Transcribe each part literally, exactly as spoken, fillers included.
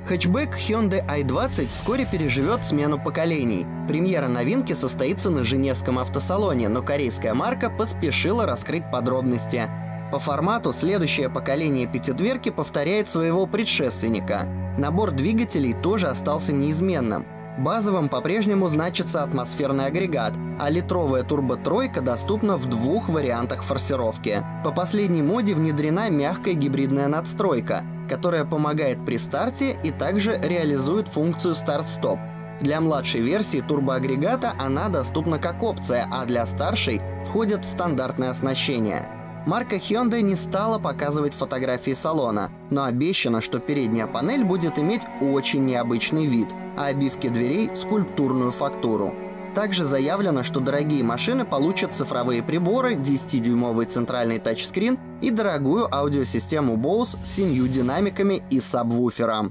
Хэтчбэк Hyundai ай двадцать вскоре переживет смену поколений. Премьера новинки состоится на Женевском автосалоне, но корейская марка поспешила раскрыть подробности. По формату следующее поколение пятидверки повторяет своего предшественника. Набор двигателей тоже остался неизменным. Базовым по-прежнему значится атмосферный агрегат, а литровая турботройка доступна в двух вариантах форсировки. По последней моде внедрена мягкая гибридная надстройка, которая помогает при старте и также реализует функцию старт-стоп. Для младшей версии турбоагрегата она доступна как опция, а для старшей входит в стандартное оснащение. Марка Hyundai не стала показывать фотографии салона, но обещано, что передняя панель будет иметь очень необычный вид, а обивки дверей — скульптурную фактуру. Также заявлено, что дорогие машины получат цифровые приборы, десятидюймовый центральный тачскрин и дорогую аудиосистему Bose с семью динамиками и сабвуфером.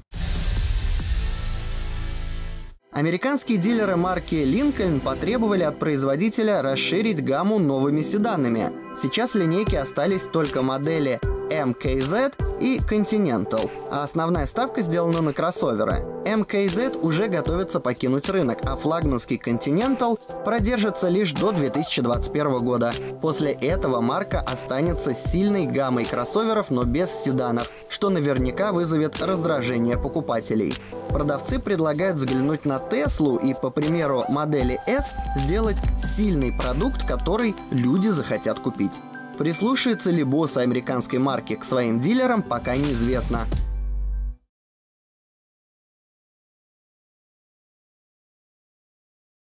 Американские дилеры марки Lincoln потребовали от производителя расширить гамму новыми седанами. Сейчас в линейке остались только модели эм кей зет и Continental, а основная ставка сделана на кроссоверы. эм кей зет уже готовится покинуть рынок, а флагманский Continental продержится лишь до две тысячи двадцать первого года. После этого марка останется с сильной гаммой кроссоверов, но без седанов, что наверняка вызовет раздражение покупателей. Продавцы предлагают взглянуть на Теслу и, по примеру модели S, сделать сильный продукт, который люди захотят купить. Прислушается ли босс американской марки к своим дилерам, пока неизвестно.